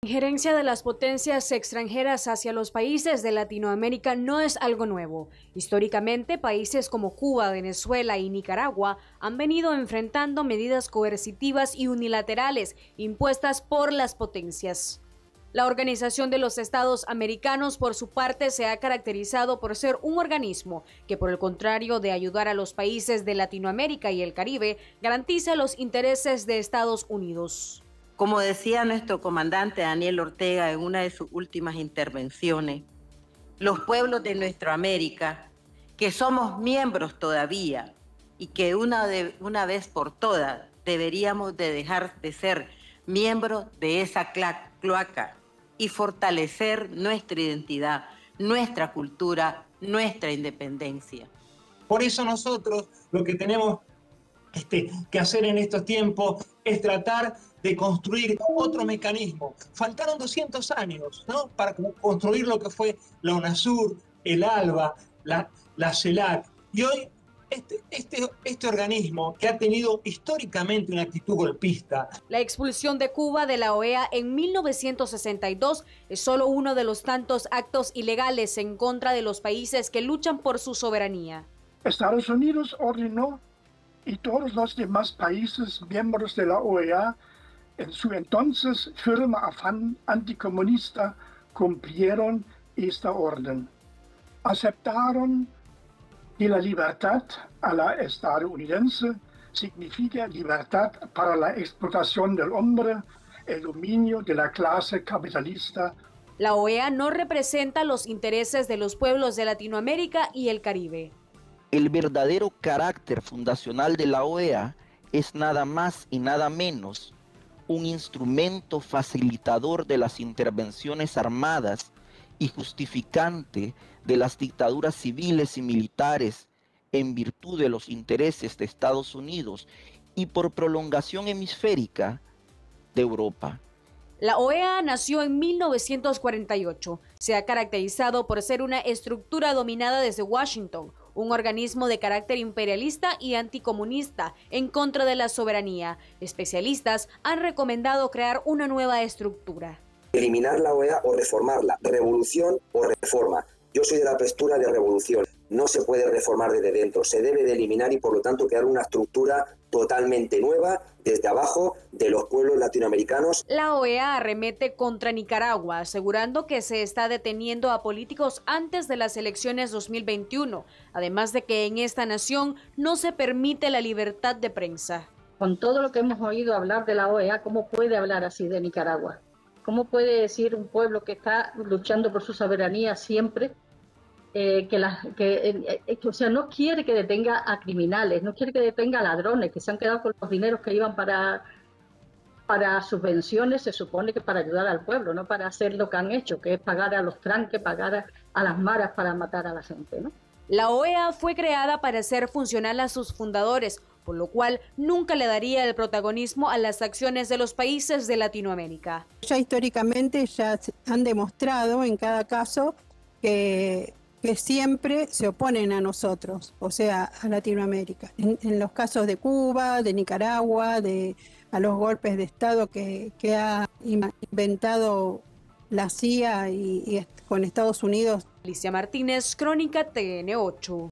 La injerencia de las potencias extranjeras hacia los países de Latinoamérica no es algo nuevo. Históricamente, países como Cuba, Venezuela y Nicaragua han venido enfrentando medidas coercitivas y unilaterales impuestas por las potencias. La Organización de los Estados Americanos, por su parte, se ha caracterizado por ser un organismo que, por el contrario de ayudar a los países de Latinoamérica y el Caribe, garantiza los intereses de Estados Unidos. Como decía nuestro comandante Daniel Ortega en una de sus últimas intervenciones, los pueblos de nuestra América, que somos miembros todavía y que una vez por todas deberíamos de dejar de ser miembros de esa cloaca y fortalecer nuestra identidad, nuestra cultura, nuestra independencia. Por eso nosotros lo que tenemos que hacer en estos tiempos es tratar de construir otro mecanismo. Faltaron 200 años, ¿no?, para construir lo que fue la UNASUR, el ALBA, la CELAC. Y hoy este organismo que ha tenido históricamente una actitud golpista. La expulsión de Cuba de la OEA en 1962 es solo uno de los tantos actos ilegales en contra de los países que luchan por su soberanía. Estados Unidos ordenó y todos los demás países miembros de la OEA en su entonces firme afán anticomunista cumplieron esta orden. Aceptaron que la libertad a la estadounidense significa libertad para la explotación del hombre, el dominio de la clase capitalista. La OEA no representa los intereses de los pueblos de Latinoamérica y el Caribe. El verdadero carácter fundacional de la OEA es nada más y nada menos un instrumento facilitador de las intervenciones armadas y justificante de las dictaduras civiles y militares en virtud de los intereses de Estados Unidos y por prolongación hemisférica de Europa. La OEA nació en 1948. Se ha caracterizado por ser una estructura dominada desde Washington, un organismo de carácter imperialista y anticomunista en contra de la soberanía. Especialistas han recomendado crear una nueva estructura. Eliminar la OEA o reformarla, revolución o reforma. Yo soy de la postura de revolución. No se puede reformar desde dentro, se debe de eliminar y por lo tanto crear una estructura totalmente nueva desde abajo de los pueblos latinoamericanos. La OEA arremete contra Nicaragua, asegurando que se está deteniendo a políticos antes de las elecciones 2021, además de que en esta nación no se permite la libertad de prensa. Con todo lo que hemos oído hablar de la OEA, ¿cómo puede hablar así de Nicaragua? ¿Cómo puede decir un pueblo que está luchando por su soberanía siempre o sea, no quiere que detenga a criminales, no quiere que detenga a ladrones que se han quedado con los dineros que iban para subvenciones, se supone que para ayudar al pueblo, no para hacer lo que han hecho, que es pagar a los tranques, pagar a las maras para matar a la gente, ¿no? La OEA fue creada para hacer funcional a sus fundadores, por lo cual nunca le daría el protagonismo a las acciones de los países de Latinoamérica. Ya históricamente ya han demostrado en cada caso que siempre se oponen a nosotros, o sea, a Latinoamérica. En los casos de Cuba, de Nicaragua, a los golpes de Estado que ha inventado la CIA y con Estados Unidos. Alicia Martínez, Crónica TN8.